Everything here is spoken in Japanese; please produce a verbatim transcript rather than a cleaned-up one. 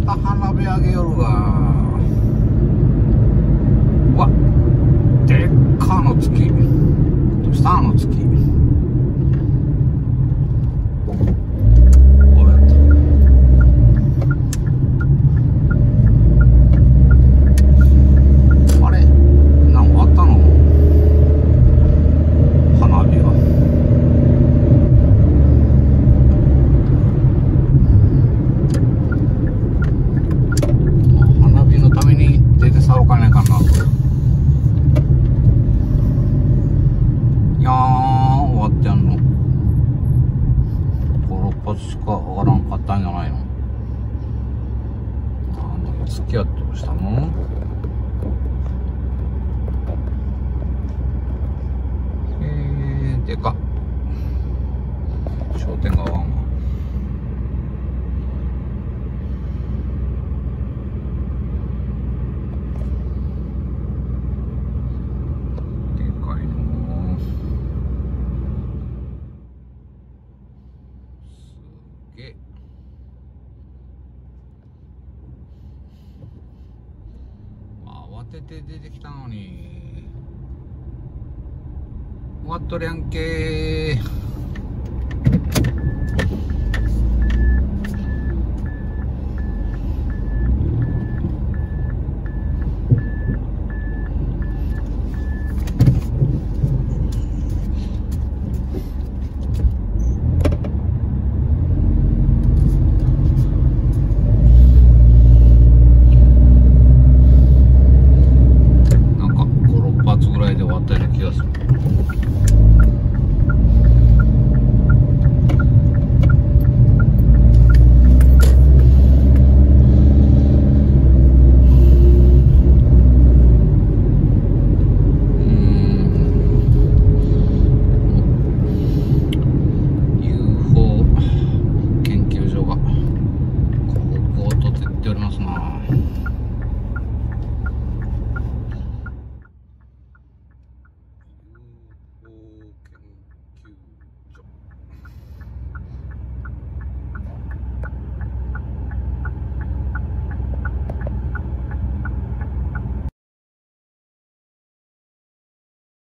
た花火上げよるが。うわ、でっかの月。下の月。おやった。あれなんかあったの花火は。花火のために出て去ろうかねえかな。いやー、終わってやんの。ご、ろっぱつしか上がらんかったんじゃないの。あの、付き合ってどうしたの。えー、でかっ。商店街は。慌てて出てきたのに終わっとるやんけー。ぐらいで終わったような気がする。ユーフォー 研究所がここをとってっておりますな。